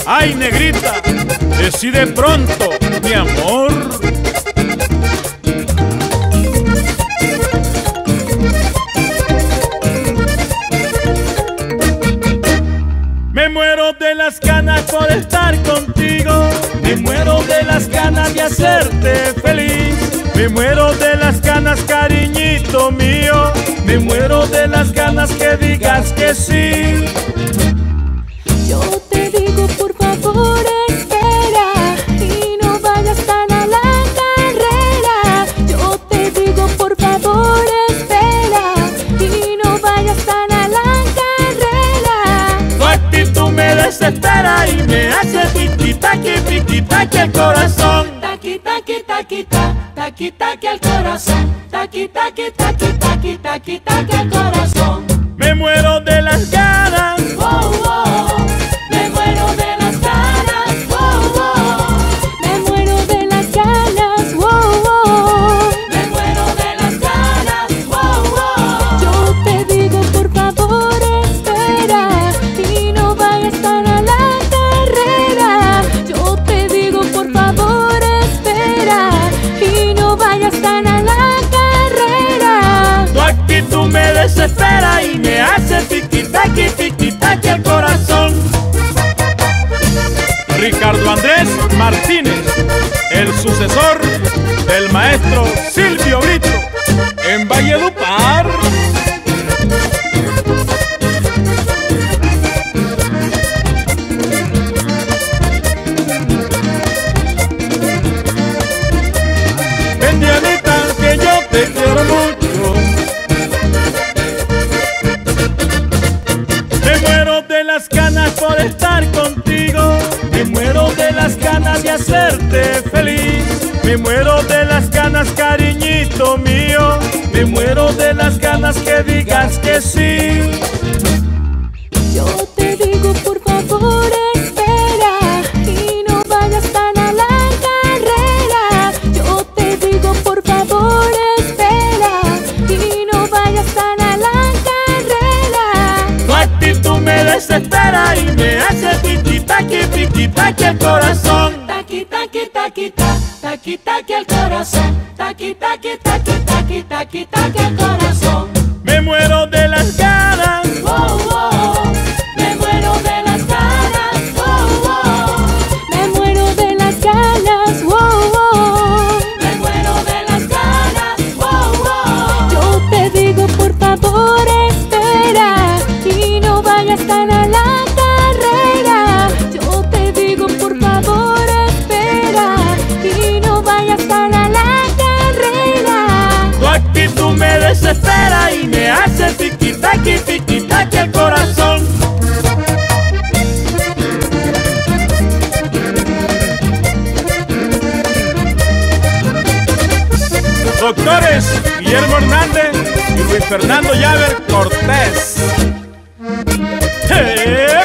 Ay, negrita, decide pronto, mi amor. Me muero de las ganas por estar contigo. Me muero de las ganas de hacerte feliz. Me muero de las ganas, cariñito mío. Me muero de las ganas que digas que sí. Yo te digo, por favor, espera y no vayas tan a la carrera. Yo te digo, por favor, espera y no vayas tan a la carrera. Tu actitud me desespera y me hace tiki-taki el corazón. Taqui, taqui, taqui, taqui al corazón. Taqui, taqui, taqui, taqui, taqui, taqui al corazón. Me muero de las ganas. Oh, oh. Me muero de las ganas. Oh, oh. Me muero de las ganas. Oh, oh. Me muero de las ganas. Oh, oh. Yo te digo, por favor, espera y no vayas tan a la carrera. Yo te digo, por favor, espera y no vayas tan a la carrera. Tu actitud me desespera y me hace tiki-taki el corazón. Ricardo Andrés Martínez, el sucesor del maestro Silvio Brito, en Valledupar. Ven, Dianita, que yo te quiero mucho. Me muero de las ganas por estar contigo. Me muero de las ganas de hacerte feliz. Me muero de las ganas, cariñito mío. Me muero de las ganas que digas que sí. Yo te digo, por favor, espera y no vayas tan a la carrera. Yo te digo, por favor, espera y no vayas tan a la carrera. Tu actitud me desespera y me hace tiki-taki el corazón. Taqui, taqui, taqui, taqui, taqui al corazón. Taqui, taqui, taqui, taqui, taqui, taqui al corazón. Me muero de las ganas. Oh, oh. Me muero de las ganas. Oh, oh. Me muero de las ganas. Oh, oh. Me muero de las ganas. Oh, oh. Yo te digo, por favor, espera y no vayas tan a la carrera. Yo te digo, por favor, espera y no vayas tan a la carrera. Tu actitud me desespera y me hace tiki-taki el corazón. Doctores Guillermo Hernández y Luis Fernando Llaver Cortés. ¡Hey!